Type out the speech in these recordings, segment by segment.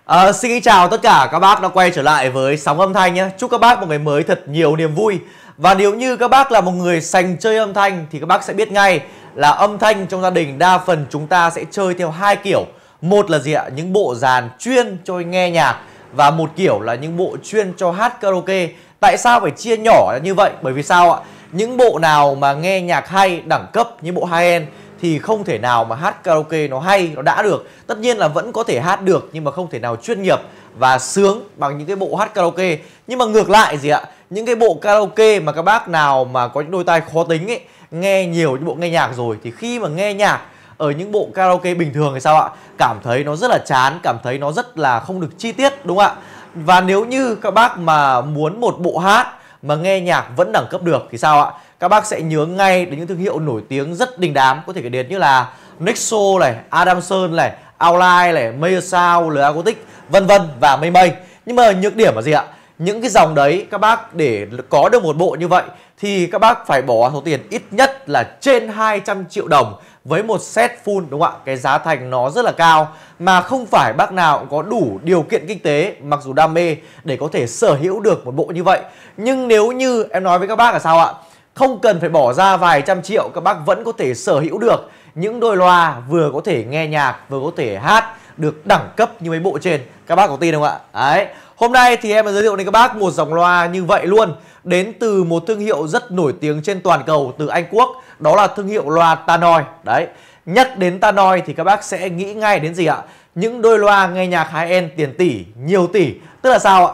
Xin kính chào tất cả các bác đã quay trở lại với Sóng Âm Thanh nhé. Chúc các bác một ngày mới thật nhiều niềm vui. Và nếu như các bác là một người sành chơi âm thanh thì các bác sẽ biết ngay là âm thanh trong gia đình đa phần chúng ta sẽ chơi theo hai kiểu. Một là gì ạ? Những bộ dàn chuyên cho nghe nhạc, và một kiểu là những bộ chuyên cho hát karaoke. Tại sao phải chia nhỏ như vậy? Bởi vì sao ạ? Những bộ nào mà nghe nhạc hay, đẳng cấp như bộ high-end thì không thể nào mà hát karaoke nó hay, nó đã được. Tất nhiên là vẫn có thể hát được nhưng mà không thể nào chuyên nghiệp và sướng bằng những cái bộ hát karaoke. Nhưng mà ngược lại gì ạ? Những cái bộ karaoke mà các bác nào mà có những đôi tai khó tính ấy, nghe nhiều những bộ nghe nhạc rồi, thì khi mà nghe nhạc ở những bộ karaoke bình thường thì sao ạ? Cảm thấy nó rất là chán, cảm thấy nó rất là không được chi tiết, đúng không ạ? Và nếu như các bác mà muốn một bộ hát mà nghe nhạc vẫn đẳng cấp được thì sao ạ? Các bác sẽ nhớ ngay đến những thương hiệu nổi tiếng rất đình đám, có thể kể đến như là Nexo này, Adamson này, Auline này, Meyer Sound, L Acoustic, vân vân và mây mây. Nhưng mà nhược điểm là gì ạ? Những cái dòng đấy các bác để có được một bộ như vậy thì các bác phải bỏ số tiền ít nhất là trên 200 triệu đồng với một set full, đúng không ạ? Cái giá thành nó rất là cao, mà không phải bác nào cũng có đủ điều kiện kinh tế mặc dù đam mê để có thể sở hữu được một bộ như vậy. Nhưng nếu như em nói với các bác là sao ạ? Không cần phải bỏ ra vài trăm triệu, các bác vẫn có thể sở hữu được những đôi loa vừa có thể nghe nhạc, vừa có thể hát được đẳng cấp như mấy bộ trên. Các bác có tin không ạ? Đấy. Hôm nay thì em sẽ giới thiệu đến các bác một dòng loa như vậy luôn, đến từ một thương hiệu rất nổi tiếng trên toàn cầu từ Anh Quốc. Đó là thương hiệu loa Tannoy. Đấy. Nhắc đến Tannoy thì các bác sẽ nghĩ ngay đến gì ạ? Những đôi loa nghe nhạc high-end tiền tỷ, nhiều tỷ. Tức là sao ạ?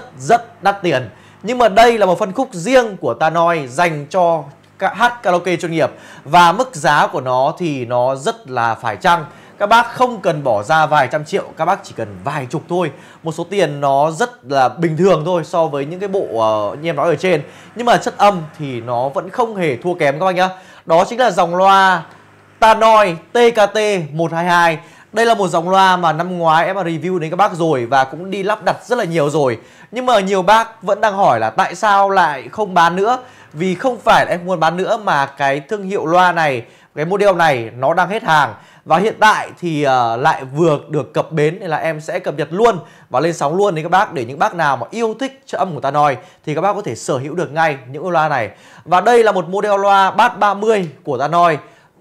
Rất đắt tiền. Nhưng mà đây là một phân khúc riêng của Tannoy dành cho hát karaoke chuyên nghiệp, và mức giá của nó thì nó rất là phải chăng. Các bác không cần bỏ ra vài trăm triệu, các bác chỉ cần vài chục thôi. Một số tiền nó rất là bình thường thôi so với những cái bộ như em nói ở trên. Nhưng mà chất âm thì nó vẫn không hề thua kém các bác nhá. Đó chính là dòng loa Tannoy TKT122. Đây là một dòng loa mà năm ngoái em đã review đến các bác rồi và cũng đi lắp đặt rất là nhiều rồi. Nhưng mà nhiều bác vẫn đang hỏi là tại sao lại không bán nữa. Vì không phải là em muốn bán nữa, mà cái thương hiệu loa này, cái model này nó đang hết hàng. Và hiện tại thì lại vừa được cập bến, nên là em sẽ cập nhật luôn và lên sóng luôn đến các bác, để những bác nào mà yêu thích chất âm của Tannoy thì các bác có thể sở hữu được ngay những loa này. Và đây là một model loa Bass 30 của Tannoy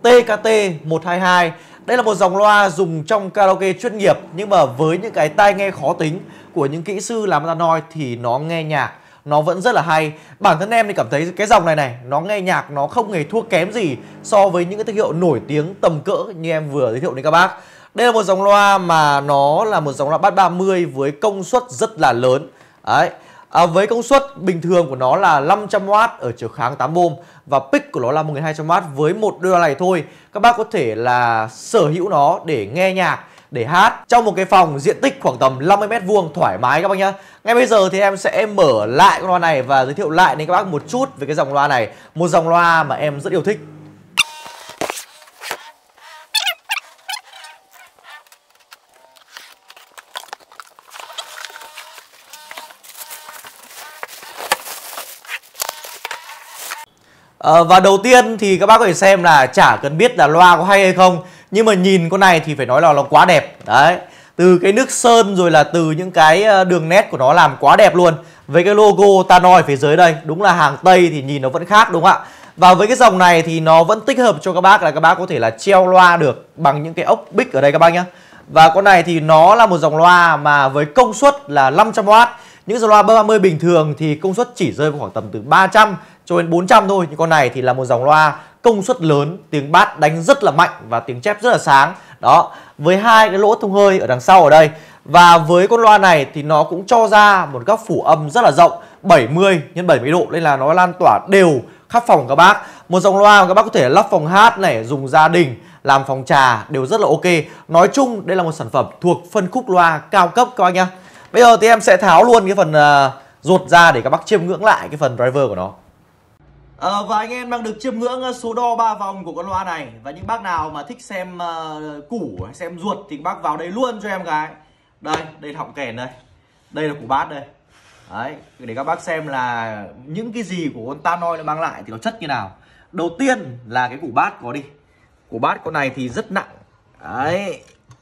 TKT122. Đây là một dòng loa dùng trong karaoke chuyên nghiệp, nhưng mà với những cái tai nghe khó tính của những kỹ sư làm Tannoy thì nó nghe nhạc nó vẫn rất là hay. Bản thân em thì cảm thấy cái dòng này nó nghe nhạc nó không hề thua kém gì so với những cái thương hiệu nổi tiếng tầm cỡ như em vừa giới thiệu đến các bác. Đây là một dòng loa mà nó là một dòng loa Bass 30 với công suất rất là lớn. Đấy. Với công suất bình thường của nó là 500W ở chiều kháng 8 ohm, và pick của nó là 1200W. Với một đôi loa này thôi, các bác có thể là sở hữu nó để nghe nhạc, để hát trong một cái phòng diện tích khoảng tầm 50m² thoải mái các bác nhá. Ngay bây giờ thì em sẽ mở lại con loa này và giới thiệu lại đến các bác một chút về cái dòng loa này. Một dòng loa mà em rất yêu thích. Và đầu tiên thì các bác có thể xem là chả cần biết là loa có hay hay không, nhưng mà nhìn con này thì phải nói là nó quá đẹp. Đấy. Từ cái nước sơn rồi là từ những cái đường nét của nó làm quá đẹp luôn. Với cái logo Tannoy phía dưới đây, đúng là hàng Tây thì nhìn nó vẫn khác, đúng không ạ? Và với cái dòng này thì nó vẫn tích hợp cho các bác là các bác có thể là treo loa được bằng những cái ốc bích ở đây các bác nhá. Và con này thì nó là một dòng loa mà với công suất là 500W. Những dòng loa 30 bình thường thì công suất chỉ rơi vào khoảng tầm từ 300 cho đến 400 thôi. Nhưng con này thì là một dòng loa công suất lớn, tiếng bass đánh rất là mạnh và tiếng chép rất là sáng. Đó, với hai cái lỗ thông hơi ở đằng sau ở đây. Và với con loa này thì nó cũng cho ra một góc phủ âm rất là rộng, 70 x 70 độ, nên là nó lan tỏa đều khắp phòng các bác. Một dòng loa mà các bác có thể lắp phòng hát này, dùng gia đình, làm phòng trà đều rất là ok. Nói chung đây là một sản phẩm thuộc phân khúc loa cao cấp các bác nhá. Bây giờ thì em sẽ tháo luôn cái phần ruột ra để các bác chiêm ngưỡng lại cái phần driver của nó. Và anh em đang được chiêm ngưỡng số đo 3 vòng của con loa này. Và những bác nào mà thích xem củ, xem ruột thì các bác vào đây luôn cho em cái. Đây là họng kèn đây. Đây là củ bass đây. Đấy, để các bác xem là những cái gì của con Tannoy nó mang lại thì nó chất như nào. Đầu tiên là cái củ bass có đi. Củ bass con này thì rất nặng. Đấy.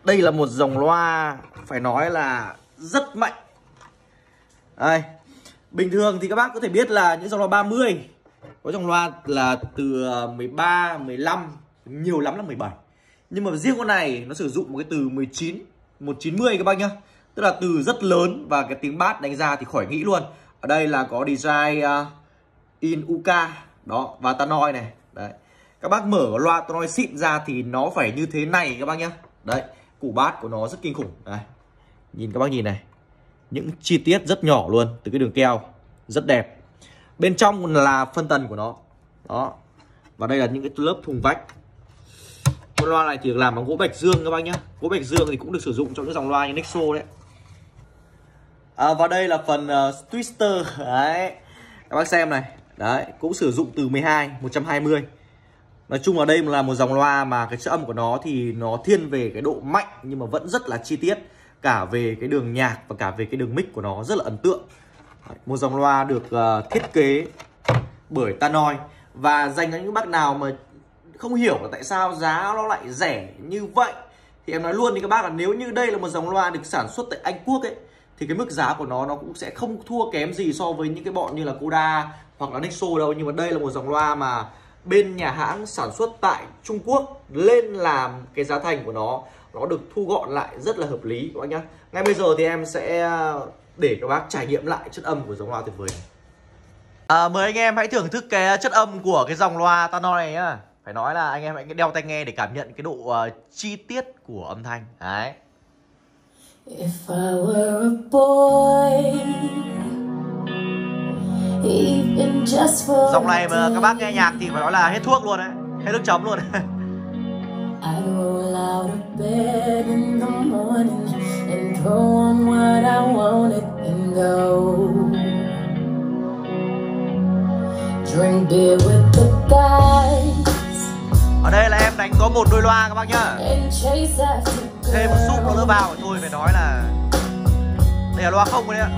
Đây là một dòng loa phải nói là rất mạnh. Đây, bình thường thì các bác có thể biết là những dòng loa 30 có dòng loa là từ 13, 15, nhiều lắm là 17. Nhưng mà riêng con này nó sử dụng một cái từ 19, 190 các bác nhá. Tức là từ rất lớn và cái tiếng bass đánh ra thì khỏi nghĩ luôn. Ở đây là có DJI In UK đó và Tannoy này. Đấy. Các bác mở loa Tannoy xịn ra thì nó phải như thế này các bác nhá. Đấy, củ bass của nó rất kinh khủng. Đây. Nhìn các bác nhìn này. Những chi tiết rất nhỏ luôn từ cái đường keo rất đẹp. Bên trong là phân tần của nó. Đó. Và đây là những cái lớp thùng vách. Con loa này thì được làm bằng gỗ bạch dương các bác nhá. Gỗ bạch dương thì cũng được sử dụng trong những dòng loa như Nexo đấy. Và đây là phần twister. Đấy. Các bác xem này. Đấy, cũng sử dụng từ 12, 120. Nói chung là đây là một dòng loa mà cái chất âm của nó thì nó thiên về cái độ mạnh nhưng mà vẫn rất là chi tiết. Cả về cái đường nhạc và cả về cái đường mic của nó rất là ấn tượng. Một dòng loa được thiết kế bởi Tannoy. Và dành cho những bác nào mà không hiểu là tại sao giá nó lại rẻ như vậy thì em nói luôn thì các bác là nếu như đây là một dòng loa được sản xuất tại Anh Quốc ấy thì cái mức giá của nó cũng sẽ không thua kém gì so với những cái bọn như là Koda hoặc là Nexo đâu. Nhưng mà đây là một dòng loa mà bên nhà hãng sản xuất tại Trung Quốc lên làm cái giá thành của nó được thu gọn lại rất là hợp lý các bác nhá. Ngay bây giờ thì em sẽ để các bác trải nghiệm lại chất âm của dòng loa tuyệt vời này. Mời anh em hãy thưởng thức cái chất âm của cái dòng loa Tannoy này nhá. Phải nói là anh em hãy đeo tai nghe để cảm nhận cái độ chi tiết của âm thanh. Đấy. If I were a boy, even just for dòng này mà các bác nghe nhạc thì phải nói là hết thuốc luôn đấy, hết nước chấm luôn. I'd roll out of bed in the morning and throw on what I wanted and go drink beer with the guys. Ở đây là em đánh có một đôi loa các bác nhá. Thêm một xúc nó nữa vào thôi phải nói là đây là loa không đấy ạ.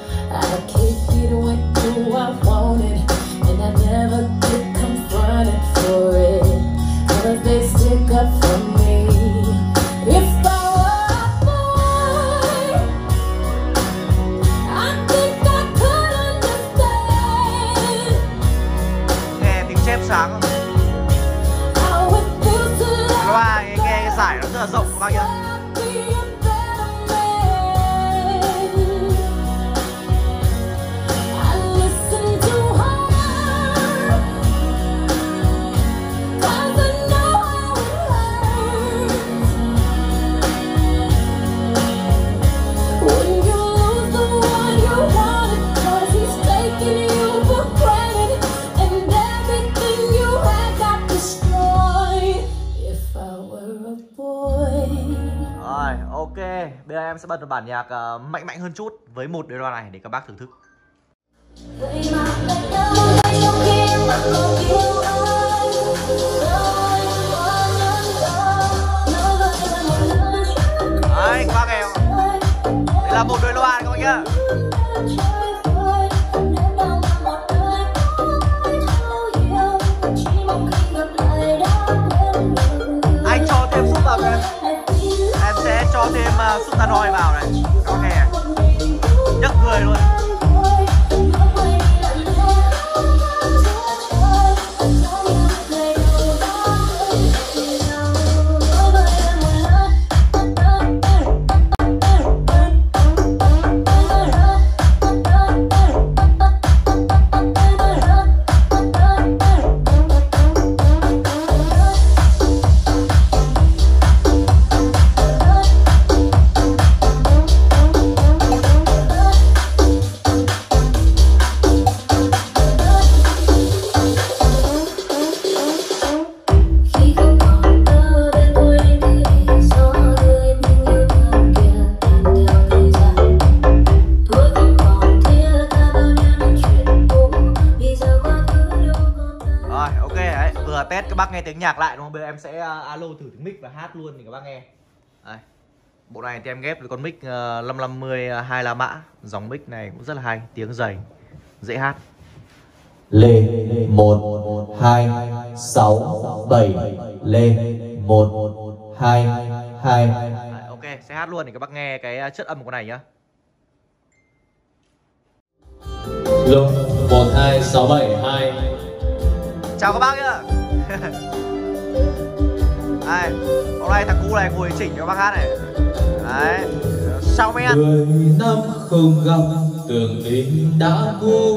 Nghe tiếng chép sáng không? Loa nghe cái giải nó rất là rộng các bác nhá. Rồi, ok. Bây giờ em sẽ bật một bản nhạc mạnh mạnh hơn chút với một đôi loa này để các bác thưởng thức. Đấy, các bác nghe không? Đây là một đôi loa các bác nhá. Anh cho thêm xúc vào kìa. Em sẽ cho thêm xúc Tannoy vào này. Các bác nghe nhấc người luôn. Test các bác nghe tiếng nhạc lại đúng không? Bây giờ em sẽ alo thử tiếng mic và hát luôn thì các bác nghe. Đây. Bộ này thì em ghép với con mic 550 2 la mã. Dòng mic này cũng rất là hay, tiếng dày, dễ hát. Lên 1 2 6 7 lên 1 2 2. Ok, sẽ hát luôn để các bác nghe cái chất âm của con này nhá. Lô 12672. Chào các bác nhá. Đây, hôm nay thằng cu này ngồi chỉnh cho bác hát này. Đấy, sao mấy ăn? 10 năm không gặp, tưởng tình đã cũ.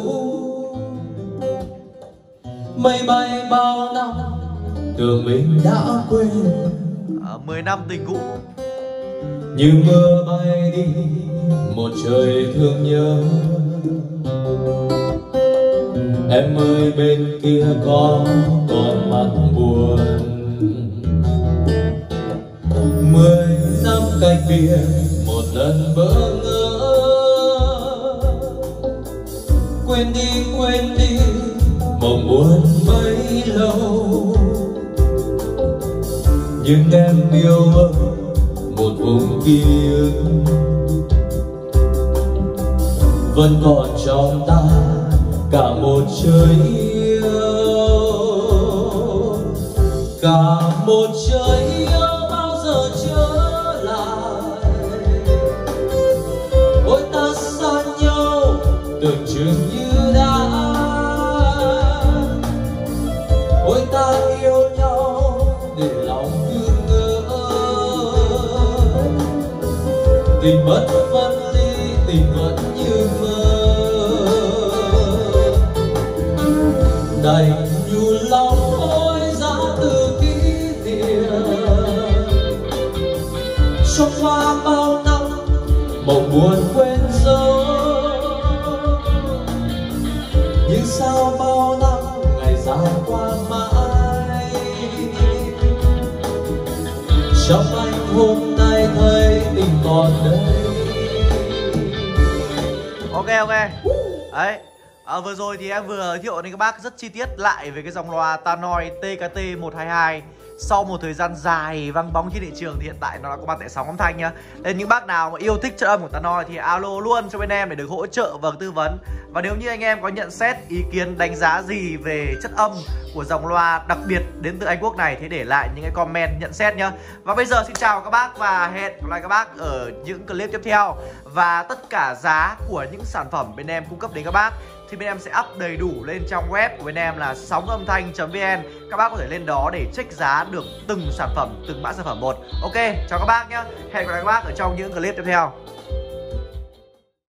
Mây bay bao năm, tưởng mình đã quên. 10 năm tình cũ. Như mưa bay đi, một trời thương nhớ. Em ơi bên kia có còn mặt buồn. 10 năm cách biệt, một lần bỡ ngỡ. Quên đi, mộng buồn bấy lâu. Nhưng em yêu ở một vùng ký ức vẫn còn trong ta cả một trời yêu, cả một trời yêu bao giờ trở lại. Ôi ta xa nhau tưởng chừng như đã, ôi ta yêu nhau để lòng cứ ngỡ. Tình bất phân ly, tình vẫn như mơ. Đành nhủ lòng ôi giá từ kỷ niệm. Trong qua bao năm mộng buồn quên dấu. Nhưng sao bao năm ngày dài qua mãi. Trong anh hôm nay thấy tình còn đây. Ok. Đấy, vừa rồi thì em vừa giới thiệu đến các bác rất chi tiết lại về cái dòng loa Tannoy TKT122. Sau một thời gian dài vắng bóng trên thị trường thì hiện tại nó đã có mặt tại Sóng Âm Thanh nhá. Nên những bác nào mà yêu thích chất âm của Tannoy thì alo luôn cho bên em để được hỗ trợ và tư vấn. Và nếu như anh em có nhận xét, ý kiến, đánh giá gì về chất âm của dòng loa đặc biệt đến từ Anh Quốc này thì để lại những cái comment nhận xét nhá. Và bây giờ xin chào các bác và hẹn gặp lại các bác ở những clip tiếp theo. Và tất cả giá của những sản phẩm bên em cung cấp đến các bác thì bên em sẽ up đầy đủ lên trong web của bên em là songomthanh.vn. Các bác có thể lên đó để check giá được từng sản phẩm, từng mã sản phẩm một. Ok, chào các bác nhé. Hẹn gặp lại các bác ở trong những clip tiếp theo.